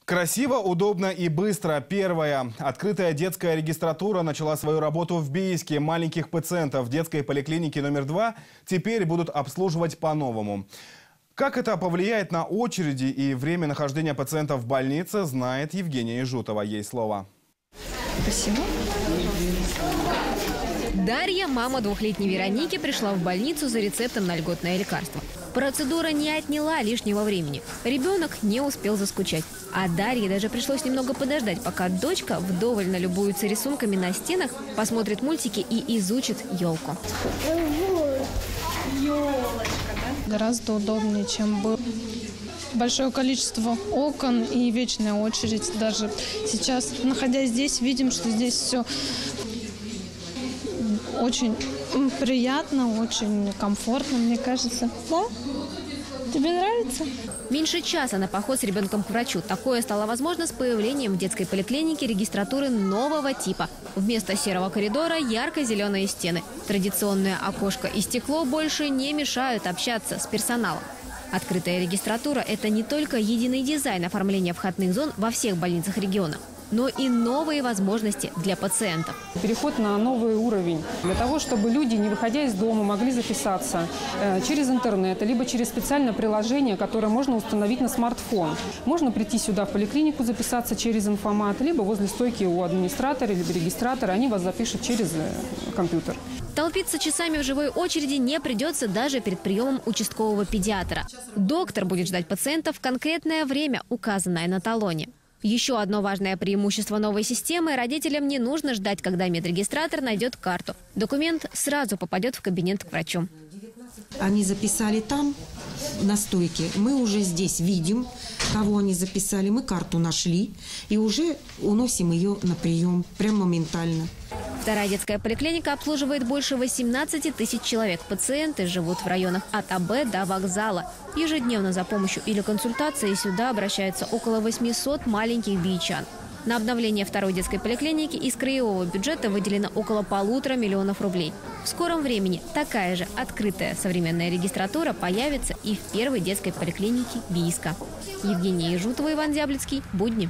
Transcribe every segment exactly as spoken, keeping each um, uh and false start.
Красиво, удобно и быстро. Первая. Открытая детская регистратура начала свою работу в Бийске. Маленьких пациентов в детской поликлинике номер два теперь будут обслуживать по-новому. Как это повлияет на очереди и время нахождения пациентов в больнице, знает Евгения Ижутова. Ей слово. Спасибо. Дарья, мама двухлетней Вероники, пришла в больницу за рецептом на льготное лекарство. Процедура не отняла лишнего времени. Ребенок не успел заскучать. А Дарье даже пришлось немного подождать, пока дочка вдоволь налюбуется рисунками на стенах, посмотрит мультики и изучит елку. Елочка, да? Гораздо удобнее, чем было. Большое количество окон и вечная очередь. Даже сейчас, находясь здесь, видим, что здесь все очень приятно, очень комфортно, мне кажется. Да? Тебе нравится? Меньше часа на поход с ребенком к врачу. Такое стало возможно с появлением в детской поликлинике регистратуры нового типа. Вместо серого коридора ярко-зеленые стены. Традиционное окошко и стекло больше не мешают общаться с персоналом. Открытая регистратура – это не только единый дизайн оформления входных зон во всех больницах региона, но и новые возможности для пациентов. Переход на новый уровень. Для того, чтобы люди, не выходя из дома, могли записаться э, через интернет, либо через специальное приложение, которое можно установить на смартфон. Можно прийти сюда в поликлинику, записаться через информат, либо возле стойки у администратора, либо регистратора, они вас запишут через э, компьютер. Толпиться часами в живой очереди не придется даже перед приемом участкового педиатра. Доктор будет ждать пациентов в конкретное время, указанное на талоне. Еще одно важное преимущество новой системы – родителям не нужно ждать, когда медрегистратор найдет карту. Документ сразу попадет в кабинет к врачу. Они записали там, на стойке. Мы уже здесь видим, кого они записали. Мы карту нашли и уже уносим ее на прием прямо моментально. Вторая детская поликлиника обслуживает больше восемнадцати тысяч человек. Пациенты живут в районах от АБ до вокзала. Ежедневно за помощью или консультацией сюда обращаются около восьмисот маленьких биичан. На обновление второй детской поликлиники из краевого бюджета выделено около полутора миллионов рублей. В скором времени такая же открытая современная регистратура появится и в первой детской поликлинике Бийска. Евгения Ижутова, Иван Зяблицкий. Будни.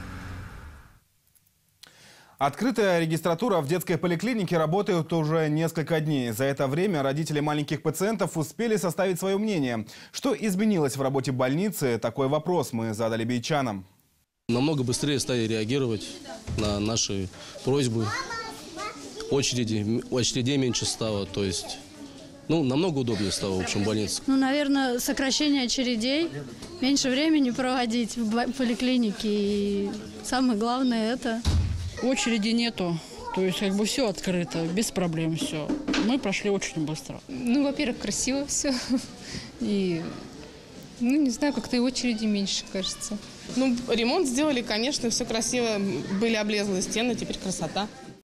Открытая регистратура в детской поликлинике работает уже несколько дней. За это время родители маленьких пациентов успели составить свое мнение. Что изменилось в работе больницы? Такой вопрос мы задали бичанам. Намного быстрее стали реагировать на наши просьбы. Очереди, очередей меньше стало, то есть, ну, намного удобнее стало, в общем, больница. Ну, наверное, сокращение очередей, меньше времени проводить в поликлинике. И самое главное – это… Очереди нету, то есть как бы все открыто, без проблем все. Мы прошли очень быстро. Ну, во-первых, красиво все. И, ну, не знаю, как-то и очереди меньше, кажется. Ну, ремонт сделали, конечно, все красиво. Были облезлые стены, теперь красота.